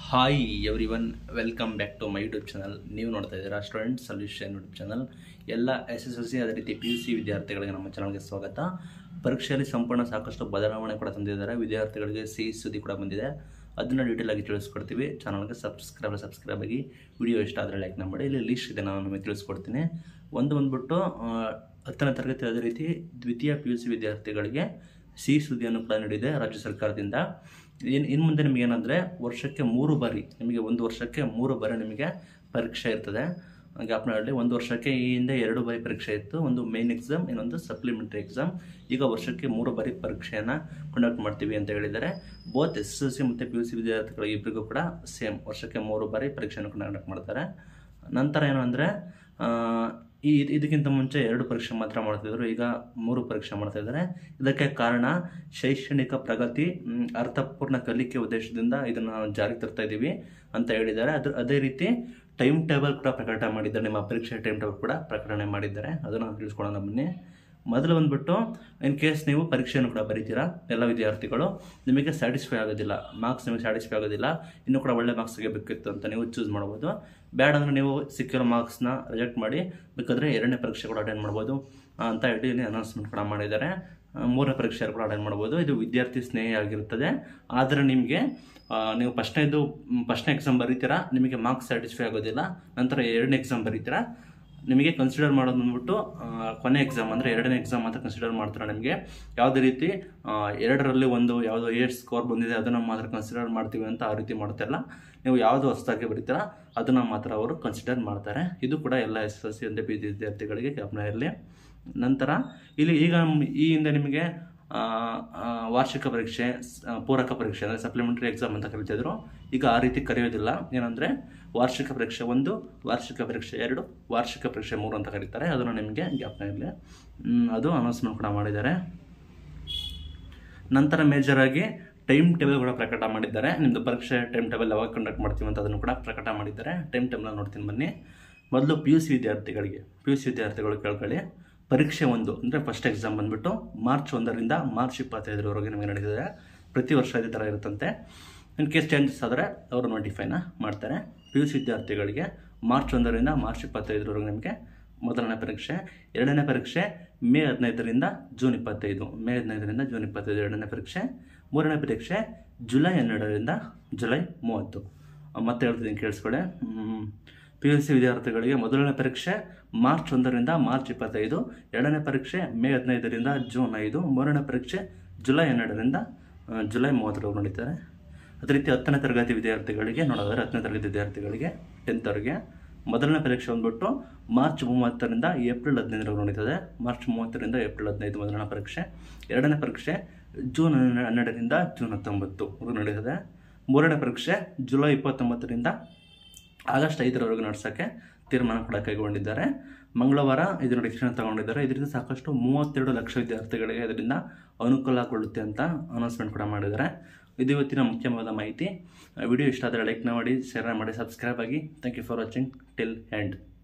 Hi everyone, welcome back to my YouTube channel. ನೀವು ನೋಡ್ತಾ ಇದ್ದೀರಾ ಸ್ಟೂಡೆಂಟ್ ಸೊಲ್ಯೂಷನ್ ಯೂಟ್ಯೂಬ್ ಚಾನಲ್. ಎಲ್ಲ SSLC ಅದೇ ರೀತಿ PUC ವಿದ್ಯಾರ್ಥಿಗಳಿಗೆ ನಮ್ಮ ಚಾನಲ್ಗೆ ಸ್ವಾಗತ. ಪರೀಕ್ಷೆಯಲ್ಲಿ ಸಂಪೂರ್ಣ ಸಾಕಷ್ಟು ಬದಲಾವಣೆ ಕೂಡ ತಂದಿದ್ದಾರೆ. ವಿದ್ಯಾರ್ಥಿಗಳಿಗೆ ಸಿಹಿ ಸುದ್ದಿ ಕೂಡ ಬಂದಿದೆ. ಅದನ್ನು ಡೀಟೇಲ್ ಆಗಿ ತಿಳಿಸ್ಕೊಡ್ತೀವಿ. ಚಾನಲ್ಗೆ ಸಬ್ಸ್ಕ್ರೈಬ್ ಆಗಿ. ವಿಡಿಯೋ ಇಷ್ಟ ಆದರೆ ಲೈಕ್ ಮಾಡಿ. ಇಲ್ಲಿ ಲಿಸ್ಟ್ ಇದೆ, ನಾನು ನಿಮಗೆ ತಿಳಿಸ್ಕೊಡ್ತೀನಿ. ಬಂದ್ಬಿಟ್ಟು 10ನೇ ತರಗತಿ ಅದೇ ರೀತಿ ದ್ವಿತೀಯ PUC ವಿದ್ಯಾರ್ಥಿಗಳಿಗೆ ಸಿಹಿ ಸುದ್ದಿಯನ್ನು ಕೂಡ ನೀಡಿದೆ ರಾಜ್ಯ ಸರ್ಕಾರದಿಂದ. ಇನ್ನು ಮುಂದೆ ನಿಮಗೇನೆಂದರೆ ವರ್ಷಕ್ಕೆ 3 ಬಾರಿ, ನಿಮಗೆ ಒಂದು ವರ್ಷಕ್ಕೆ 3 ಬಾರಿ ನಿಮಗೆ ಪರೀಕ್ಷೆ ಇರ್ತದೆ. ಜ್ಞಾಪನದಲ್ಲಿ ಒಂದು ವರ್ಷಕ್ಕೆ ಈ ಹಿಂದೆ 2 ಬಾರಿ ಪರೀಕ್ಷೆ ಇತ್ತು. ಒಂದು ಮೇನ್ ಎಕ್ಸಾಮ್, ಇನ್ನೊಂದು ಸಪ್ಲಿಮೆಂಟರಿ ಎಕ್ಸಾಮ್. ಈಗ ವರ್ಷಕ್ಕೆ 3 ಬಾರಿ ಪರೀಕ್ಷೆಯನ್ನು ಕಂಡಕ್ಟ್ ಮಾಡ್ತೀವಿ ಅಂತ ಹೇಳಿದ್ದಾರೆ. ಬೋತ್ SSLC ಮತ್ತು PUC ವಿದ್ಯಾರ್ಥಿಗಳು ಇಬ್ಬರಿಗೂ ಕೂಡ ಸೇಮ್ ವರ್ಷಕ್ಕೆ 3 ಬಾರಿ ಪರೀಕ್ಷೆಯನ್ನು ಕಂಡಕ್ಟ್ ಮಾಡ್ತಾರೆ. ನಂತರ ಏನು ಅಂದರೆ ಇದಕ್ಕಿಂತ ಮುಂಚೆ 2 ಪರೀಕ್ಷೆ ಮಾತ್ರ ಮಾಡ್ತಿದ್ರು, ಈಗ 3 ಪರೀಕ್ಷೆ ಮಾಡ್ತಾ ಇದ್ದಾರೆ. ಇದಕ್ಕೆ ಕಾರಣ ಶೈಕ್ಷಣಿಕ ಪ್ರಗತಿ, ಅರ್ಥಪೂರ್ಣ ಕಲಿಕೆ ಉದ್ದೇಶದಿಂದ ಇದನ್ನು ಜಾರಿಗೆ ತರ್ತಾ ಇದ್ದೀವಿ ಅಂತ ಹೇಳಿದ್ದಾರೆ. ಅದೇ ರೀತಿ ಟೈಮ್ ಟೇಬಲ್ ಕೂಡ ಪ್ರಕಟ ಮಾಡಿದ್ದಾರೆ. ನಿಮ್ಮ ಪರೀಕ್ಷೆ ಟೈಮ್ ಟೇಬಲ್ ಕೂಡ ಪ್ರಕಟಣೆ ಮಾಡಿದ್ದಾರೆ. ಅದನ್ನು ತಿಳಿಸ್ಕೊಳ್ಳೋಣ ಬನ್ನಿ. ಮೊದಲು ಬಂದ್ಬಿಟ್ಟು ಇನ್ ಕೇಸ್ ನೀವು ಪರೀಕ್ಷೆಯನ್ನು ಕೂಡ ಬರೀತೀರಾ, ಎಲ್ಲ ವಿದ್ಯಾರ್ಥಿಗಳು ನಿಮಗೆ ಸ್ಯಾಟಿಸ್ಫೈ ಆಗೋದಿಲ್ಲ, ಮಾರ್ಕ್ಸ್ ನಿಮಗೆ ಸ್ಯಾಟಿಸ್ಫೈ ಆಗೋದಿಲ್ಲ, ಇನ್ನೂ ಕೂಡ ಒಳ್ಳೆ ಮಾರ್ಕ್ಸ್ ಸಿಗಬೇಕಿತ್ತು ಅಂತ ನೀವು ಚೂಸ್ ಮಾಡ್ಬೋದು. ಬ್ಯಾಡ್ ಅಂದರೆ ನೀವು ಸಿಕ್ಕಿರೋ ಮಾರ್ಕ್ಸ್ನ ರಿಜೆಕ್ಟ್ ಮಾಡಿ ಬೇಕಾದರೆ 2ನೇ ಪರೀಕ್ಷೆ ಕೂಡ ಅಟೆಂಡ್ ಮಾಡ್ಬೋದು ಅಂತ ಹೇಳಿ ಇಲ್ಲಿ ಅನೌನ್ಸ್ಮೆಂಟ್ ಕೂಡ ಮಾಡಿದ್ದಾರೆ. 3ನೇ ಪರೀಕ್ಷೆ ಕೂಡ ಅಟೆಂಡ್ ಮಾಡ್ಬೋದು. ಇದು ವಿದ್ಯಾರ್ಥಿ ಸ್ನೇಹಿ ಆಗಿರುತ್ತದೆ. ಆದರೆ ನಿಮಗೆ ನೀವು ಫಸ್ಟ್ನೇ ಎಕ್ಸಾಮ್ ಬರೀತೀರಾ, ನಿಮಗೆ ಮಾರ್ಕ್ಸ್ ಸ್ಯಾಟಿಸ್ಫೈ ಆಗೋದಿಲ್ಲ. ನಂತರ 2ನೇ ಎಕ್ಸಾಮ್ ಬರೀತೀರಾ, ನಿಮಗೆ ಕನ್ಸಿಡರ್ ಮಾಡೋದು ಬಂದ್ಬಿಟ್ಟು ಕೊನೆ ಎಕ್ಸಾಮ್ ಅಂದರೆ 2ನೇ ಎಕ್ಸಾಮ್ ಮಾತ್ರ ಕನ್ಸಿಡರ್ ಮಾಡ್ತಾರೆ. ನಿಮಗೆ ಯಾವುದೇ ರೀತಿ 2ರಲ್ಲಿ ಒಂದು ಯಾವುದೋ ಸ್ಕೋರ್ ಬಂದಿದೆ ಅದನ್ನು ಮಾತ್ರ ಕನ್ಸಿಡರ್ ಮಾಡ್ತೀವಿ ಅಂತ ಆ ರೀತಿ ಮಾಡ್ತಾಯಿಲ್ಲ. ನೀವು ಯಾವುದು ಹೊಸದಾಗಿ ಬರೀತೀರಾ ಅದನ್ನು ಮಾತ್ರ ಅವರು ಕನ್ಸಿಡರ್ ಮಾಡ್ತಾರೆ. ಇದು ಕೂಡ ಎಲ್ಲ SSLC ಮತ್ತು PUC ವಿದ್ಯಾರ್ಥಿಗಳಿಗೆ ಜ್ಞಾಪನ ಇರಲಿ. ನಂತರ ಈಗ ಈ ಹಿಂದೆ ನಿಮಗೆ ವಾರ್ಷಿಕ ಪರೀಕ್ಷೆ, ಪೂರಕ ಪರೀಕ್ಷೆ ಅಂದರೆ ಸಪ್ಲಿಮೆಂಟರಿ ಎಕ್ಸಾಮ್ ಅಂತ ಕರಿತಿದ್ರು. ಈಗ ಆ ರೀತಿ ಕರೆಯೋದಿಲ್ಲ. ಏನಂದರೆ ವಾರ್ಷಿಕ ಪರೀಕ್ಷೆ 1, ವಾರ್ಷಿಕ ಪರೀಕ್ಷೆ 2, ವಾರ್ಷಿಕ ಪರೀಕ್ಷೆ 3 ಅಂತ ಕರೀತಾರೆ. ಅದನ್ನು ನಿಮಗೆ ಜ್ಞಾಪನ ಇರಲಿ. ಅದು ಅನೌನ್ಸ್ಮೆಂಟ್ ಕೂಡ ಮಾಡಿದ್ದಾರೆ. ನಂತರ ಮೇಜರಾಗಿ ಟೈಮ್ ಟೇಬಲ್ ಕೂಡ ಪ್ರಕಟ ಮಾಡಿದ್ದಾರೆ. ನಿಮ್ಮದು ಪರೀಕ್ಷೆ ಟೈಮ್ ಟೇಬಲ್ ಯಾವಾಗ ಕಂಡಕ್ಟ್ ಮಾಡ್ತೀವಿ ಅಂತ ಅದನ್ನು ಕೂಡ ಪ್ರಕಟ ಮಾಡಿದ್ದಾರೆ. ಟೈಮ್ ಟೇಬಲ್ ನೋಡ್ತೀನಿ ಬನ್ನಿ. ಮೊದಲು PUC ವಿದ್ಯಾರ್ಥಿಗಳು ಕೇಳ್ಕೊಳ್ಳಿ. ಪರೀಕ್ಷೆ 1 ಅಂದರೆ ಫಸ್ಟ್ ಎಕ್ಸಾಮ್ ಬಂದುಬಿಟ್ಟು ಮಾರ್ಚ್ 1ರಿಂದ ಮಾರ್ಚ್ 25ರವರೆಗೆ ನಿಮಗೆ ನಡೀತದೆ. ಪ್ರತಿ ವರ್ಷ ಇದೇ ಥರ ಇರುತ್ತಂತೆ. ಇನ್ ಕೇಸ್ ಚೇಂಜಸ್ ಆದರೆ ಅವರು ನೋಟಿಫೈನ ಮಾಡ್ತಾರೆ. PUC ವಿದ್ಯಾರ್ಥಿಗಳಿಗೆ ಮಾರ್ಚ್ 1ರಿಂದ ಮಾರ್ಚ್ 25ರವರೆಗೆ ನಿಮಗೆ ಮೊದಲನೇ ಪರೀಕ್ಷೆ. 2ನೇ ಪರೀಕ್ಷೆ ಮೇ 15ರಿಂದ ಜೂನ್ 25, 2ನೇ ಪರೀಕ್ಷೆ. 3ನೇ ಪರೀಕ್ಷೆ ಜುಲೈ 12ರಿಂದ ಜುಲೈ 30. ಮತ್ತೆ ಹೇಳ್ತಿದ್ದೀನಿ, ಕೇಳಿಸ್ಕೊಳ್ಳಿ. PUC ವಿದ್ಯಾರ್ಥಿಗಳಿಗೆ ಮೊದಲನೇ ಪರೀಕ್ಷೆ ಮಾರ್ಚ್ 1ರಿಂದ ಮಾರ್ಚ್ 25, 2ನೇ ಪರೀಕ್ಷೆ ಮೇ 15ರಿಂದ ಜೂನ್ 5, 3ನೇ ಪರೀಕ್ಷೆ ಜುಲೈ 12ರಿಂದ ಜುಲೈ 30ರವರೆಗೆ ನಡೀತಾರೆ. ಅದೇ ರೀತಿ 10ನೇ ತರಗತಿ ವಿದ್ಯಾರ್ಥಿಗಳಿಗೆ ನೋಡೋದಾದ್ರೆ 10ನೇ ತರಗತಿ ವಿದ್ಯಾರ್ಥಿಗಳಿಗೆ 10th ಮೊದಲನೇ ಪರೀಕ್ಷೆ ಬಂದ್ಬಿಟ್ಟು ಮಾರ್ಚ್ 30ರಿಂದ ಏಪ್ರಿಲ್ 15ರವರೆಗೆ ನಡೀತದೆ. ಮಾರ್ಚ್ 30ರಿಂದ ಏಪ್ರಿಲ್ 15 ಮೊದಲನೇ ಪರೀಕ್ಷೆ. 2ನೇ ಪರೀಕ್ಷೆ ಜೂನ್ 12ರಿಂದ ಜೂನ್ 19 ನಡೀತದೆ. 3ನೇ ಪರೀಕ್ಷೆ ಜುಲೈ 29ರಿಂದ ಆಗಸ್ಟ್ 5ರವರೆಗೆ ನಡೆಸೋಕ್ಕೆ ತೀರ್ಮಾನ ಕೂಡ ಕೈಗೊಂಡಿದ್ದಾರೆ. ಮಂಗಳವಾರ ಇದರ ಡಿಸಿಷನ್ ತಗೊಂಡಿದ್ದಾರೆ. ಇದರಿಂದ ಸಾಕಷ್ಟು 32 ಲಕ್ಷ ವಿದ್ಯಾರ್ಥಿಗಳಿಗೆ ಇದರಿಂದ ಅನುಕೂಲಗೊಳ್ಳುತ್ತೆ ಅಂತ ಅನೌನ್ಸ್ಮೆಂಟ್ ಕೂಡ ಮಾಡಿದ್ದಾರೆ. ಇದು ಇವತ್ತಿನ ಮುಖ್ಯವಾದ ಮಾಹಿತಿ. ವಿಡಿಯೋ ಇಷ್ಟ ಆದರೆ ಲೈಕ್ ಮಾಡಿ, ಶೇರ್ ಮಾಡಿ, ಸಬ್ಸ್ಕ್ರೈಬ್ ಆಗಿ. Thank you for watching till end.